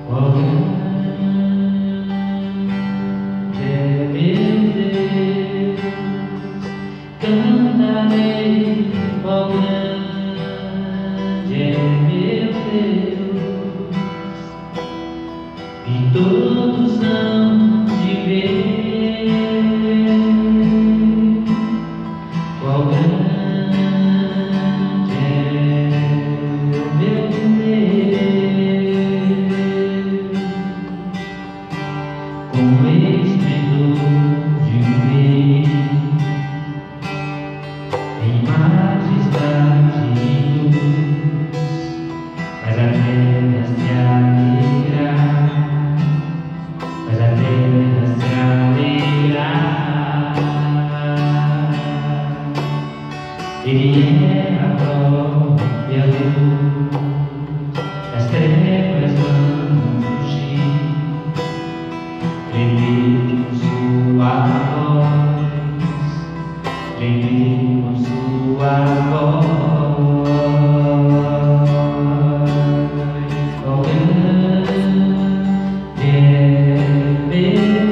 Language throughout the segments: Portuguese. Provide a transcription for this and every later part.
Qual grande é meu Deus, cantarei. Qual grande é meu Deus, e todos hão de ver. Qual grande com esplendor de um rei, em majestade e luz, faz a terra se alegrar, faz a terra se alegrar. Ele é a própria luz, as trevas vão fugir. Lembre com sua voz, lembre com sua voz. Qual grande é meu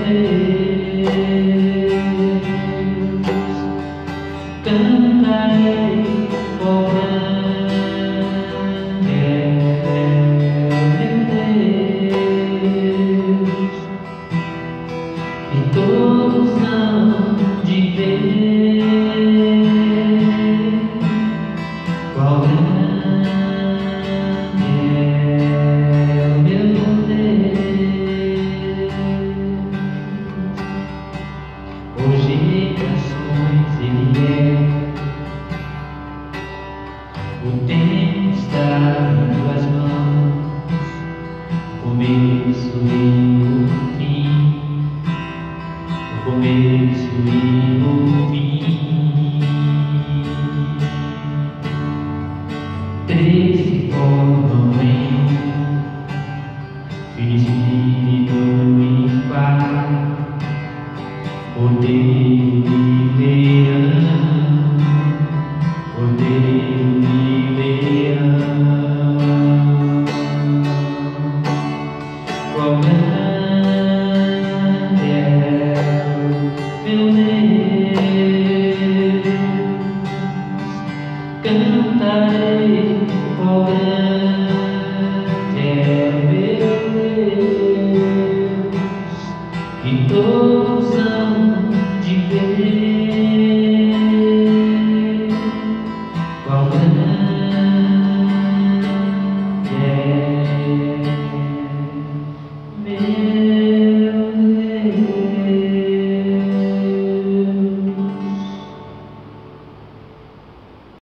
Deus, cantarei. Qual grande é meu Deus, e todos hão de ver. Qual grande é o meu Deus. Hoje gerações Ele é, o tempo está em tuas mãos, o começo e o fim, o começo e o fim. 3 se formam